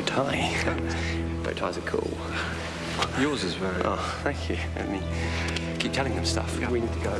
tie. Bow ties are cool. Yours is very... Oh, thank you. I mean, keep telling them stuff. Yeah. We need to go.